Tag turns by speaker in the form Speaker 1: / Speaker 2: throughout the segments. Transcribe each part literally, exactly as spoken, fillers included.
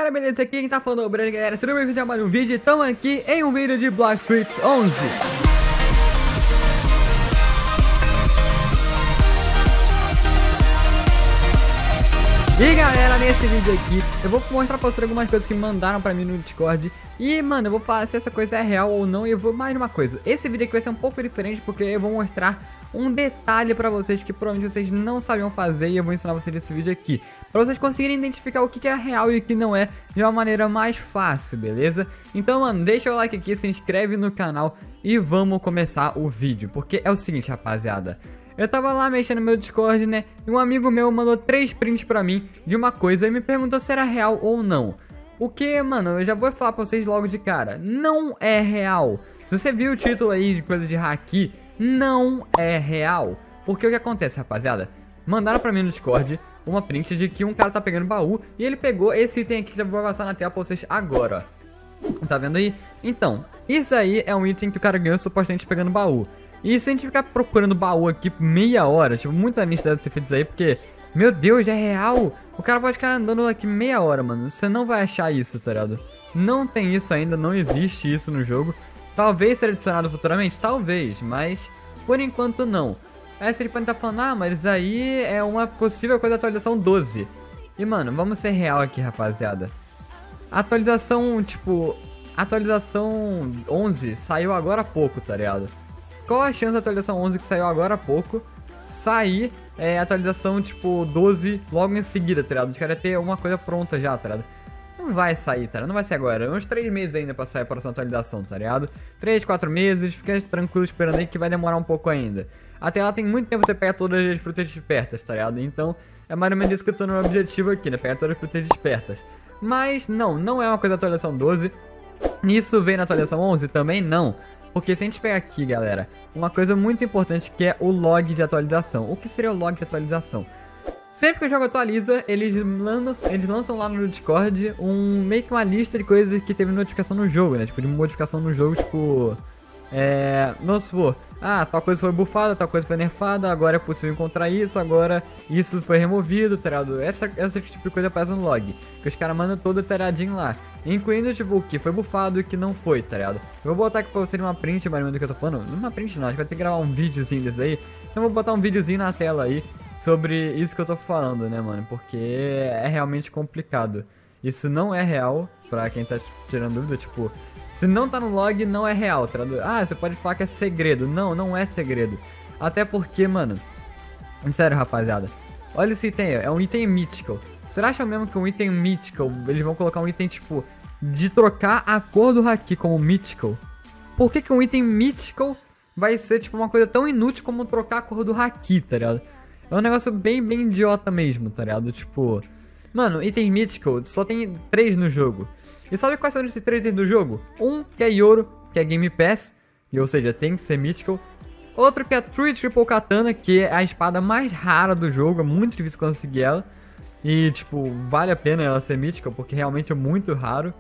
Speaker 1: galera, beleza? Aqui quem tá falando é o Breno, galera. Sejam bem-vindos a mais um vídeo. Estamos aqui em um vídeo de Blox Fruits onze. E galera, nesse vídeo aqui eu vou mostrar pra vocês algumas coisas que mandaram pra mim no Discord. E mano, eu vou falar se essa coisa é real ou não. E eu vou mais uma coisa, esse vídeo aqui vai ser um pouco diferente, porque eu vou mostrar um detalhe pra vocês que provavelmente vocês não sabiam fazer. E eu vou ensinar vocês nesse vídeo aqui, pra vocês conseguirem identificar o que é real e o que não é, de uma maneira mais fácil, beleza? Então mano, deixa o like aqui, se inscreve no canal e vamos começar o vídeo. Porque é o seguinte, rapaziada, eu tava lá mexendo no meu Discord, né? E um amigo meu mandou três prints pra mim de uma coisa e me perguntou se era real ou não. O que, mano, eu já vou falar pra vocês logo de cara, não é real. Se você viu o título aí de coisa de haki, não é real. Porque o que acontece, rapaziada? Mandaram pra mim no Discord uma print de que um cara tá pegando baú e ele pegou esse item aqui que eu vou passar na tela pra vocês agora, ó. Tá vendo aí? Então, isso aí é um item que o cara ganhou supostamente pegando baú. E se a gente ficar procurando baú aqui por meia hora, tipo, muita gente deve ter feito isso aí, porque, meu Deus, é real. O cara pode ficar andando aqui meia hora, mano. Você não vai achar isso, tá ligado? Não tem isso ainda, não existe isso no jogo. Talvez seja adicionado futuramente, talvez, mas por enquanto não. Aí você pode estar falando, ah, mas aí é uma possível coisa da atualização doze. E, mano, vamos ser real aqui, rapaziada. A atualização, tipo, a atualização onze saiu agora há pouco, tá ligado? Qual a chance da atualização onze que saiu agora há pouco sair é, atualização tipo doze logo em seguida, tá ligado? Os caras ter uma coisa pronta já, tá ligado? Não vai sair, tá ligado? Não vai ser agora. Uns três meses ainda pra sair a próxima atualização, tá ligado? três, quatro meses, fica tranquilo esperando aí que vai demorar um pouco ainda. Até lá tem muito tempo você pegar todas as frutas despertas, tá ligado? Então é mais ou menos isso que eu tô no meu objetivo aqui, né? Pegar todas as frutas despertas. Mas não, não é uma coisa da atualização doze. Isso vem na atualização onze? Também não. Porque se a gente pegar aqui, galera, uma coisa muito importante que é o log de atualização. O que seria o log de atualização? Sempre que o jogo atualiza, eles lançam, eles lançam lá no Discord um, meio que uma lista de coisas que teve notificação no jogo, né? Tipo, de modificação no jogo, tipo... É... Vamos supor, ah, tal coisa foi bufada, tal coisa foi nerfada, agora é possível encontrar isso, agora isso foi removido, tá ligado? Essa, essa tipo de coisa aparece no log, que os caras mandam todo detalhadinho lá, incluindo tipo o que foi bufado e o que não foi, tá ligado? Eu vou botar aqui pra vocês uma print, mais ou menos do que eu tô falando, não uma print não, acho que vai ter que gravar um videozinho desse aí, então eu vou botar um videozinho na tela aí sobre isso que eu tô falando, né, mano? Porque é realmente complicado. Isso não é real, pra quem tá tirando dúvida, tipo... Se não tá no log, não é real, tá? Ah, você pode falar que é segredo. Não, não é segredo. Até porque, mano... Sério, rapaziada. Olha esse item aí, é um item mythical. Será acham mesmo que um item mythical, eles vão colocar um item, tipo... De trocar a cor do haki como mythical? Por que que um item mythical vai ser, tipo, uma coisa tão inútil como trocar a cor do haki, tá ligado? É um negócio bem, bem idiota mesmo, tá ligado? Tipo... Mano, item mythical só tem três no jogo. E sabe quais são esses três itens do jogo? Um que é Yoro, que é Game Pass, e, ou seja, tem que ser mythical. Outro que é True Triple Katana, que é a espada mais rara do jogo, é muito difícil conseguir ela. E, tipo, vale a pena ela ser mythical, porque realmente é muito raro.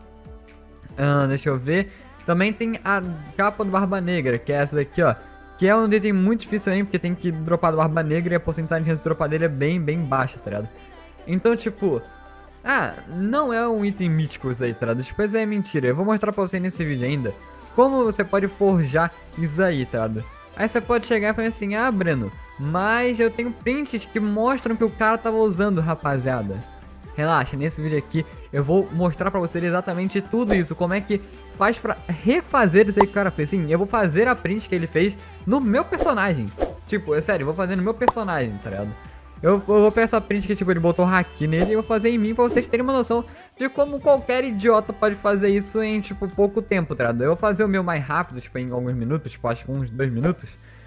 Speaker 1: Uh, deixa eu ver. Também tem a capa do Barba Negra, que é essa daqui, ó. Que é um item muito difícil também, porque tem que dropar do Barba Negra e a porcentagem de chance de dropar dele é bem, bem baixa, tá ligado? Então, tipo... Ah, não é um item mítico isso aí, tá ligado? Depois é mentira. Eu vou mostrar pra você nesse vídeo ainda como você pode forjar isso aí, tá ligado? Aí você pode chegar e falar assim, ah, Breno, mas eu tenho prints que mostram que o cara tava usando, rapaziada. Relaxa, nesse vídeo aqui eu vou mostrar pra você exatamente tudo isso. Como é que faz pra refazer isso aí que o cara fez. Sim, eu vou fazer a print que ele fez no meu personagem. Tipo, é sério, eu vou fazer no meu personagem, tá ligado? Eu, eu vou pegar essa print que tipo, ele botou haki nele e vou fazer em mim pra vocês terem uma noção de como qualquer idiota pode fazer isso em, tipo, pouco tempo, tá ligado? Eu vou fazer o meu mais rápido, tipo, em alguns minutos, tipo, acho que uns dois minutos.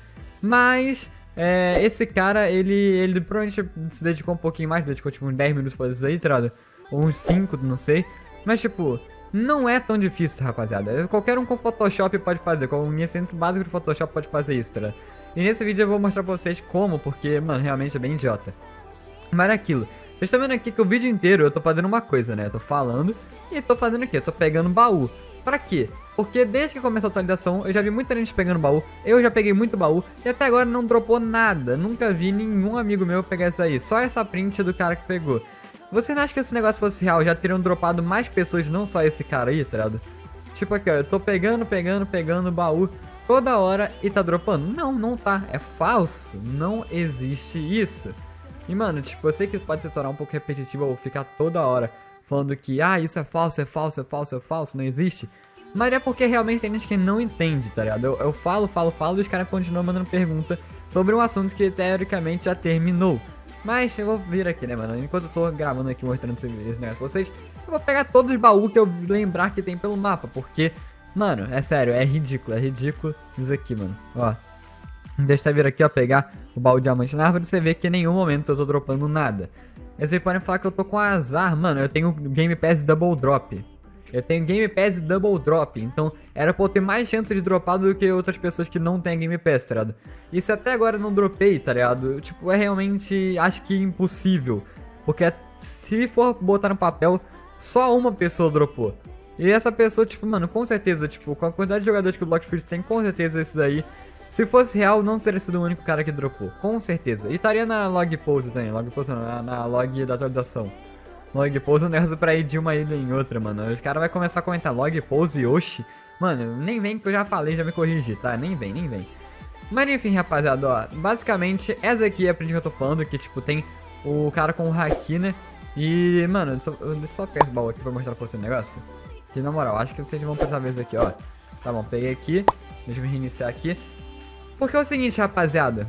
Speaker 1: Mas, é, esse cara, ele, ele provavelmente se dedicou um pouquinho mais, dedicou, tipo, uns dez minutos pra fazer isso aí, tá ligado? Ou uns cinco, não sei. Mas, tipo, não é tão difícil, rapaziada. Qualquer um com Photoshop pode fazer, com o conhecimento básico de Photoshop pode fazer isso, tá ligado? E nesse vídeo eu vou mostrar pra vocês como, porque, mano, realmente é bem idiota. Mas é aquilo. Vocês estão vendo aqui que o vídeo inteiro eu tô fazendo uma coisa, né? Eu tô falando e tô fazendo o quê? Eu tô pegando baú. Pra quê? Porque desde que começou a atualização, eu já vi muita gente pegando baú. Eu já peguei muito baú e até agora não dropou nada. Nunca vi nenhum amigo meu pegar isso aí. Só essa print do cara que pegou. Você não acha que esse negócio fosse real, já teriam dropado mais pessoas, não só esse cara aí, tá ligado? Tipo aqui, ó, eu tô pegando, pegando, pegando o baú toda hora e tá dropando? Não, não tá. É falso. Não existe isso. E, mano, tipo, eu sei que pode se tornar um pouco repetitivo ou ficar toda hora falando que, ah, isso é falso, é falso, é falso, é falso, não existe. Mas é porque realmente tem gente que não entende, tá ligado? Eu, eu falo, falo, falo e os caras continuam mandando pergunta sobre um assunto que teoricamente já terminou. Mas eu vou vir aqui, né, mano? Enquanto eu tô gravando aqui, mostrando esse, esse negócio pra vocês, eu vou pegar todos os baús que eu lembrar que tem pelo mapa, porque, mano, é sério, é ridículo, é ridículo isso aqui, mano. Ó, deixa eu vir aqui, ó, pegar o baú de diamante na árvore, você vê que em nenhum momento eu tô dropando nada. E vocês podem falar que eu tô com azar, mano, eu tenho Game Pass Double Drop. Eu tenho Game Pass Double Drop, então era pra eu ter mais chance de dropar do que outras pessoas que não têm Game Pass, tá ligado? E se até agora eu não dropei, tá ligado? Tipo, é realmente, acho que impossível. Porque se for botar no papel, só uma pessoa dropou. E essa pessoa, tipo, mano, com certeza, tipo, com a quantidade de jogadores que o Bloxfruit tem, com certeza esse daí, se fosse real, não teria sido o único cara que dropou. Com certeza. E estaria na log pose também, log pose não, na, na log da atualização. Log pose é um negócio pra ir de uma ilha em outra, mano. Os caras vão começar a comentar log pose e oxi. Mano, nem vem que eu já falei, já me corrigi, tá? Nem vem, nem vem. Mas enfim, rapaziada, ó. Basicamente, essa aqui é a print que eu tô falando, que tipo, tem o cara com o haki, né? E, mano, eu só, eu só pegar esse baú aqui pra mostrar pra você o negócio. Que na moral, acho que vocês vão precisar ver isso aqui, ó. Tá bom, peguei aqui. Deixa eu reiniciar aqui. Porque é o seguinte, rapaziada.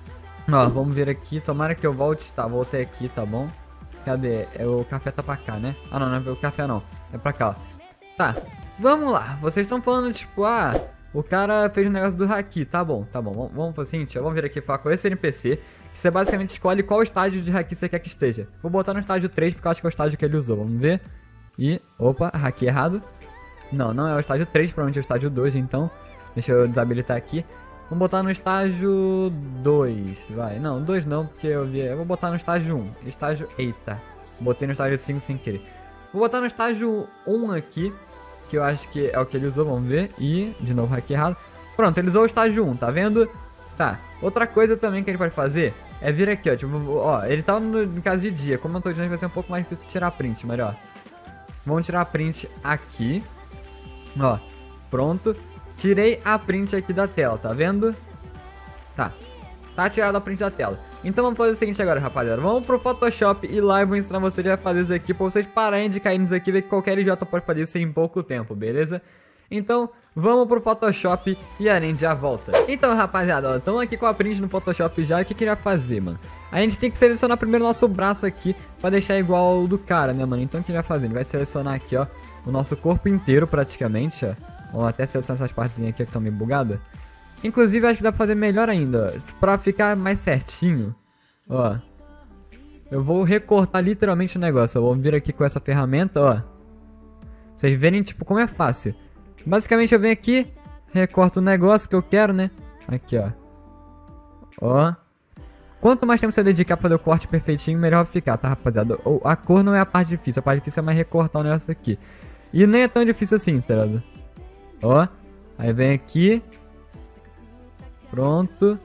Speaker 1: Ó, vamos ver aqui. Tomara que eu volte. Tá, voltei aqui, tá bom? Cadê? É, o café tá pra cá, né? Ah, não, não é o café não. É pra cá, ó. Tá, vamos lá. Vocês estão falando, tipo, ah, o cara fez um negócio do haki. Tá bom, tá bom. Vamos, vamos fazer o seguinte, vamos vir aqui falar com esse N P C. Que você basicamente escolhe qual estágio de haki você quer que esteja. Vou botar no estágio três, porque eu acho que é o estágio que ele usou. Vamos ver. E, opa, haki errado. Não, não é o estágio três, provavelmente é o estágio dois, então. Deixa eu desabilitar aqui. Vamos botar no estágio dois, vai. Não, dois não, porque eu vi. Eu vou botar no estágio um. Estágio. Eita. Botei no estágio cinco sem querer. Vou botar no estágio um aqui, que eu acho que é o que ele usou, vamos ver. E, de novo, aqui errado. Pronto, ele usou o estágio um, tá vendo? Tá. Outra coisa também que ele pode fazer é vir aqui, ó. Tipo, ó, ele tá no, no caso de dia. Como eu tô dizendo, vai ser um pouco mais difícil de tirar print, mas ó. Vamos tirar a print aqui. Ó, pronto. Tirei a print aqui da tela, tá vendo? Tá. Tá tirado a print da tela. Então vamos fazer o seguinte agora, rapaziada. Vamos pro Photoshop e lá eu vou ensinar vocês a fazer isso aqui pra vocês pararem de cair nisso aqui e ver que qualquer idiota pode fazer isso em pouco tempo, beleza? Então, vamos pro Photoshop e a gente já volta. Então, rapaziada, ó, estamos aqui com a print no Photoshop já. O que que ele vai fazer, mano? A gente tem que selecionar primeiro o nosso braço aqui pra deixar igual ao do cara, né, mano? Então o que ele vai fazer? Ele vai selecionar aqui, ó, o nosso corpo inteiro praticamente, ó. Vamos até selecionar essas partezinhas aqui que estão meio bugadas. Inclusive, acho que dá pra fazer melhor ainda, pra ficar mais certinho. Ó, eu vou recortar literalmente o negócio. Eu vou vir aqui com essa ferramenta, ó. Pra vocês verem, tipo, como é fácil. Basicamente, eu venho aqui, recorto o negócio que eu quero, né? Aqui, ó. Ó. Quanto mais tempo você dedicar pra fazer o corte perfeitinho, melhor vai ficar, tá, rapaziada? A cor não é a parte difícil, a parte difícil é mais recortar o negócio aqui. E nem é tão difícil assim, tá ligado? Ó. Aí vem aqui. Pronto.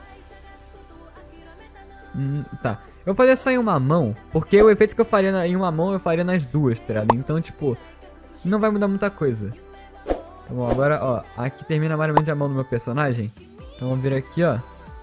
Speaker 1: Hum, tá. Eu vou fazer só em uma mão, porque o efeito que eu faria na, em uma mão, eu faria nas duas, tá ligado? Então, tipo, não vai mudar muita coisa. Tá bom, agora, ó, aqui termina mais ou menos a mão do meu personagem. Então vamos vir aqui, ó.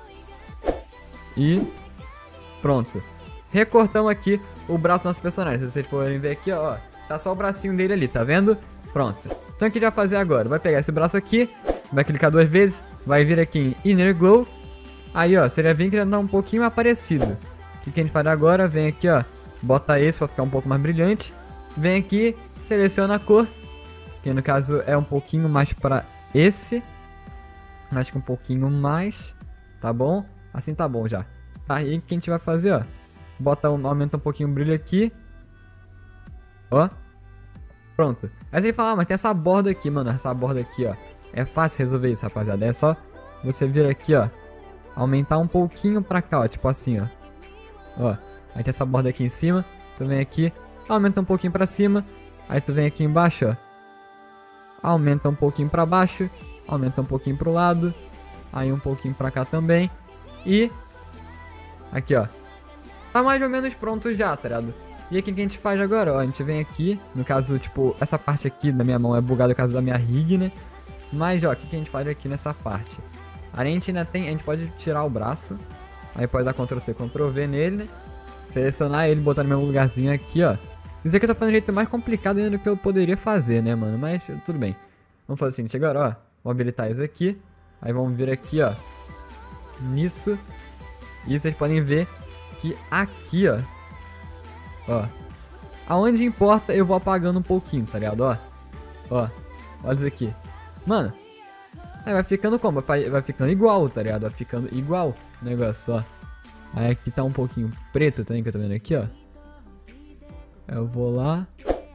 Speaker 1: E pronto. Recortamos aqui o braço do nosso personagem. Se vocês forem ver aqui, ó, tá só o bracinho dele ali, tá vendo? Pronto. Então o que a gente vai fazer agora? Vai pegar esse braço aqui, vai clicar duas vezes, vai vir aqui em Inner Glow. Aí, ó, seria bem que ele dá um pouquinho mais parecido. O que a gente faz agora? Vem aqui, ó, bota esse pra ficar um pouco mais brilhante. Vem aqui, seleciona a cor, que no caso é um pouquinho mais pra esse. Acho que um pouquinho mais, tá bom? Assim tá bom já. Aí o que a gente vai fazer, ó, bota um, aumenta um pouquinho o brilho aqui. Ó. Pronto. Aí você fala, ah, mas tem essa borda aqui, mano. Essa borda aqui, ó. É fácil resolver isso, rapaziada. É só você vir aqui, ó, aumentar um pouquinho pra cá, ó. Tipo assim, ó. Ó. Aí tem essa borda aqui em cima. Tu vem aqui, aumenta um pouquinho pra cima. Aí tu vem aqui embaixo, ó. Aumenta um pouquinho pra baixo. Aumenta um pouquinho pro lado. Aí um pouquinho pra cá também. E aqui, ó. Tá mais ou menos pronto já, tá ligado? E aqui o que a gente faz agora, ó, a gente vem aqui, no caso, tipo, essa parte aqui da minha mão é bugada por causa da minha rig, né? Mas, ó, o que, que a gente faz aqui nessa parte? A gente ainda tem, a gente pode tirar o braço, aí pode dar control C, control V nele, né? Selecionar ele, botar no mesmo lugarzinho aqui, ó. Isso aqui eu tô fazendo de jeito mais complicado ainda do que eu poderia fazer, né, mano? Mas tudo bem. Vamos fazer assim, agora, ó, vamos habilitar isso aqui. Aí vamos vir aqui, ó, nisso. E vocês podem ver que aqui, ó, ó, aonde importa eu vou apagando um pouquinho, tá ligado? Ó, ó, olha isso aqui. Mano, aí vai ficando como? Vai, vai ficando igual, tá ligado? Vai ficando igual o negócio, ó. Aí aqui tá um pouquinho preto também, que eu tô vendo aqui, ó. Eu vou lá.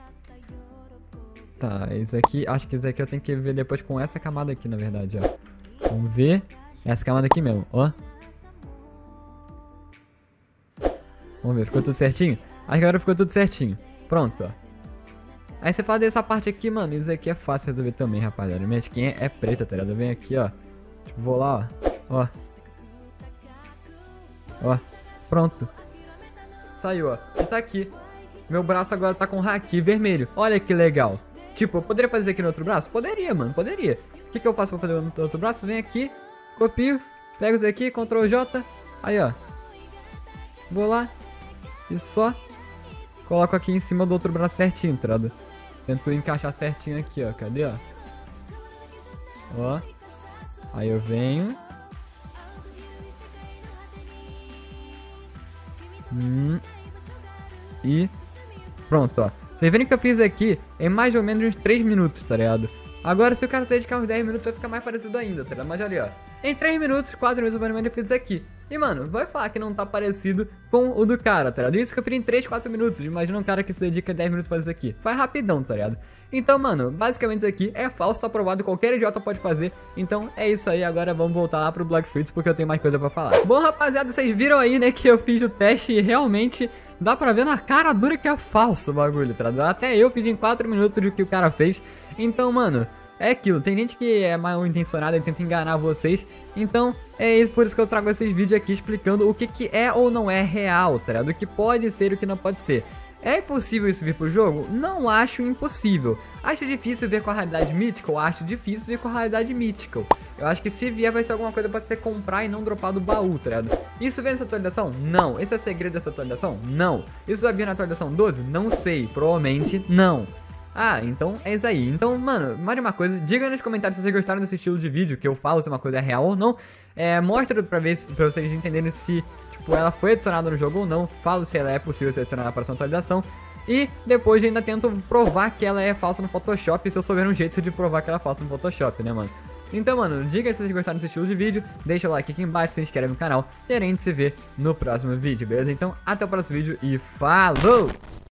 Speaker 1: Tá, isso aqui, acho que isso aqui eu tenho que ver depois com essa camada aqui, na verdade, ó. Vamos ver essa camada aqui mesmo, ó. Vamos ver, ficou tudo certinho? Acho que agora ficou tudo certinho. Pronto, ó. Aí você fala dessa parte aqui, mano, isso aqui é fácil resolver também, rapaziada. Minha skin é preta, tá ligado? Vem aqui, ó. Tipo, vou lá, ó. Ó. Ó. Pronto. Saiu, ó. E tá aqui. Meu braço agora tá com haki vermelho. Olha que legal. Tipo, eu poderia fazer aqui no outro braço? Poderia, mano, poderia. O que que eu faço pra fazer no outro braço? Vem aqui, copio, pego isso aqui, control J. Aí, ó. Vou lá. E só coloco aqui em cima do outro braço certinho, tá ligado? Tento encaixar certinho aqui, ó. Cadê, ó? Ó. Aí eu venho. Hum. E pronto, ó. Vocês verem que eu fiz aqui em mais ou menos uns três minutos, tá ligado? Agora, se o cara dedicar uns dez minutos, vai ficar mais parecido ainda, tá ligado? Mas olha, ó. Em três minutos, quatro minutos, mais ou menos, eu fiz isso aqui. E, mano, vai falar que não tá parecido com o do cara, tá ligado? Isso que eu fiz em três, quatro minutos. Imagina um cara que se dedica dez minutos pra fazer isso aqui. Faz rapidão, tá ligado? Então, mano, basicamente isso aqui é falso, tá provado, qualquer idiota pode fazer. Então, é isso aí, agora vamos voltar lá pro Blox Fruits, porque eu tenho mais coisa pra falar. Bom, rapaziada, vocês viram aí, né, que eu fiz o teste e realmente dá pra ver na cara dura que é falso o bagulho, tá ligado? Até eu fiz em quatro minutos do que o cara fez. Então, mano, é aquilo, tem gente que é mal intencionada e tenta enganar vocês. Então, é isso, por isso que eu trago esses vídeos aqui explicando o que que é ou não é real, tá ligado? O que pode ser e o que não pode ser. É impossível isso vir pro jogo? Não acho impossível. Acho difícil ver com a realidade Mythical? Acho difícil ver com a realidade Mythical. Eu acho que se vier vai ser alguma coisa pra você comprar e não dropar do baú, tá ligado? Isso vem nessa atualização? Não. Esse é segredo dessa atualização? Não. Isso vai vir na atualização doze? Não sei. Provavelmente não. Ah, então é isso aí. Então, mano, mais uma coisa, diga nos comentários se vocês gostaram desse estilo de vídeo, que eu falo se uma coisa é real ou não. É, mostra pra ver, pra vocês entenderem se, tipo, ela foi adicionada no jogo ou não. Falo se ela é possível ser adicionada para a próxima atualização. E depois ainda tento provar que ela é falsa no Photoshop, se eu souber um jeito de provar que ela é falsa no Photoshop, né, mano? Então, mano, diga se vocês gostaram desse estilo de vídeo, deixa o like aqui embaixo, se inscreve no canal e a gente se vê no próximo vídeo, beleza? Então, até o próximo vídeo e falou!